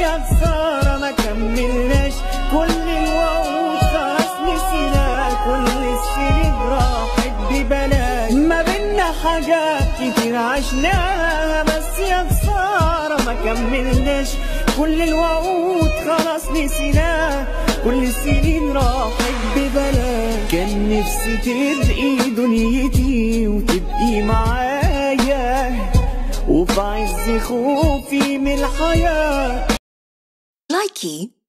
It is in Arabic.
يا خسارة ما كملناش كل الوعود خلاص نسينا، كل السنين راحت ببلاش، ما بينا حاجات كتير عشناها بس يا خسارة ما كملناش كل الوعود خلاص نسيناها، كل السنين راحت ببلاش. كان نفسي تبقي دنيتي وتبقي معايا وفي عز خوفي من الحياة. لايكي